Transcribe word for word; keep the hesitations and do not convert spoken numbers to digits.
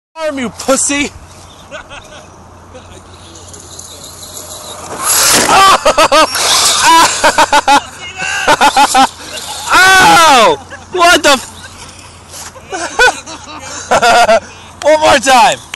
Arm, you pussy! Ow! What the f- One more time!